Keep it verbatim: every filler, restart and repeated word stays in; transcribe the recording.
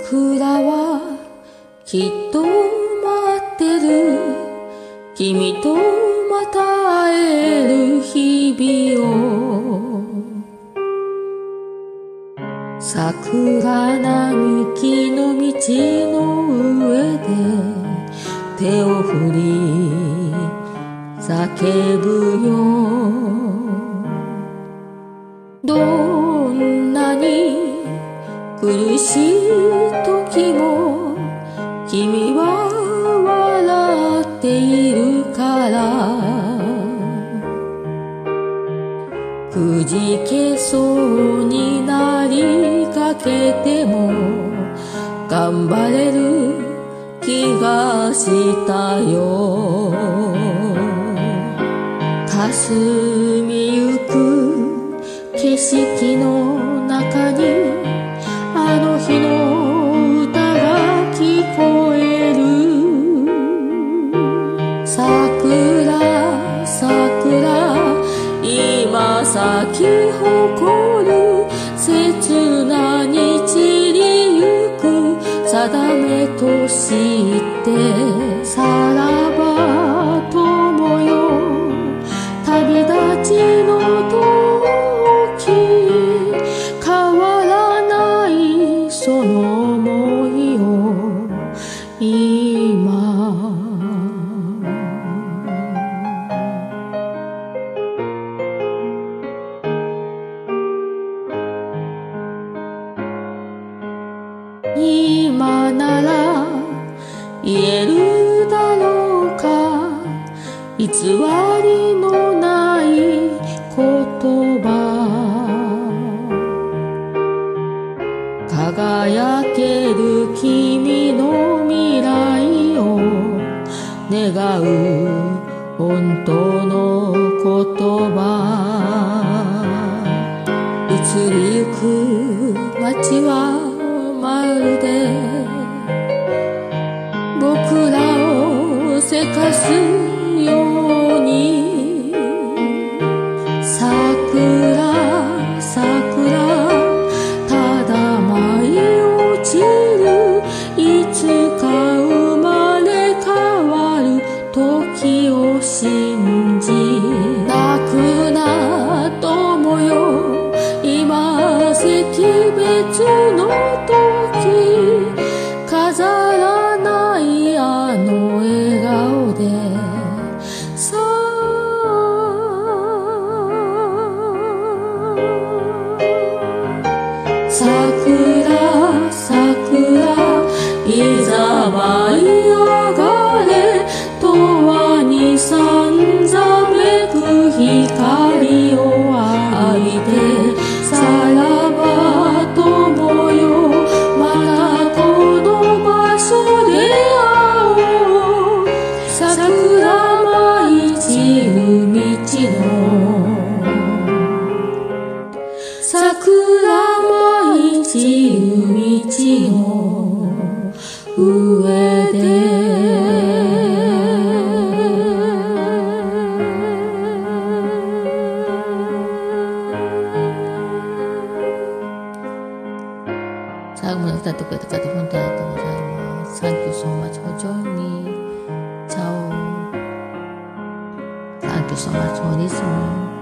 桜はきっと待ってる、君とまた会える日々を。桜並木の道の上で手を振り叫ぶよ。どんなに苦しい時も君は笑っているから、くじけそうになりかけても頑張れる気がしたよ。霞みゆく景色の中にあの日の歌が聞こえる。桜桜今咲き誇る切なに散りゆく定めとしてさらば友よ旅立ちの時変わらないその想いを今今なら言えるだろうか、偽りのない言葉。輝ける君の未来を願う本当の言葉。移りゆく街はまるで僕らをせかすように、桜桜ただ舞い落ちる、いつか生まれ変わる時を信じ、泣くな友よ今惜別の時飾らないあの笑顔でさあ桜桜いざ舞い上がれ、永遠にさんざめく光を浴びてさらば友よまたこの場所で会おう。桜舞い散る道の桜舞い散る道の上で最後まで歌ってくれた方本当にありがとうございます。Thank you so much for joining me. Ciao. Thank you so much for listening.